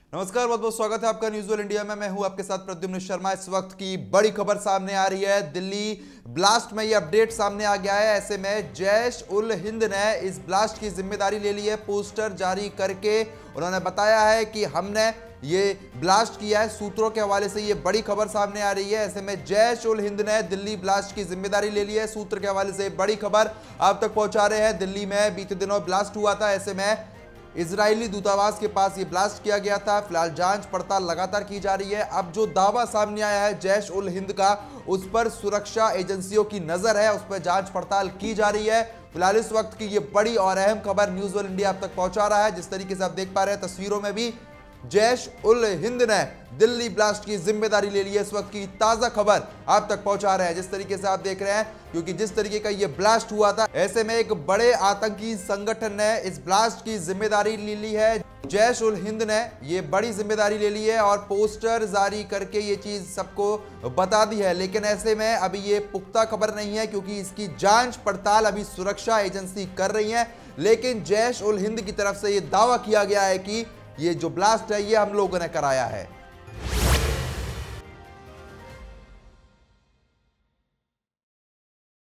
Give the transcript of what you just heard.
नमस्कार, बहुत बहुत स्वागत है आपका न्यूज़ वर्ल्ड इंडिया में। मैं हूं आपके साथ प्रद्युम्न शर्मा। इस वक्त की बड़ी खबर सामने आ रही है। दिल्ली ब्लास्ट में ये अपडेट सामने आ गया है। ऐसे में जैश उल हिंद ने इस ब्लास्ट की जिम्मेदारी ले ली है। पोस्टर जारी करके उन्होंने बताया है कि हमने ये ब्लास्ट किया है। सूत्रों के हवाले से ये बड़ी खबर सामने आ रही है। ऐसे में जैश उल हिंद ने दिल्ली ब्लास्ट की जिम्मेदारी ले ली है। सूत्र के हवाले से बड़ी खबर आप तक पहुंचा रहे हैं। दिल्ली में बीते दिनों ब्लास्ट हुआ था। ऐसे में इजरायली दूतावास के पास ये ब्लास्ट किया गया था। फिलहाल जांच पड़ताल लगातार की जा रही है। अब जो दावा सामने आया है जैश उल हिंद का, उस पर सुरक्षा एजेंसियों की नजर है, उस पर जांच पड़ताल की जा रही है। फिलहाल इस वक्त की ये बड़ी और अहम खबर न्यूज़ वर्ल्ड इंडिया आप तक पहुंचा रहा है। जिस तरीके से आप देख पा रहे हैं तस्वीरों में भी, जैश उल हिंद ने दिल्ली ब्लास्ट की जिम्मेदारी ले ली है। इस वक्त की ताजा खबर आप तक पहुंचा रहे हैं। जिस तरीके से आप देख रहे हैं, क्योंकि जिस तरीके का ये ब्लास्ट हुआ था, ऐसे में एक बड़े आतंकी संगठन ने इस ब्लास्ट की जिम्मेदारी ले ली है। जैश उल हिंद ने ये बड़ी जिम्मेदारी ले ली है और पोस्टर जारी करके ये चीज सबको बता दी है। लेकिन ऐसे में अभी ये पुख्ता खबर नहीं है, क्योंकि इसकी जांच पड़ताल अभी सुरक्षा एजेंसी कर रही है। लेकिन जैश उल हिंद की तरफ से ये दावा किया गया है कि ये जो ब्लास्ट है ये हम लोगों ने कराया है।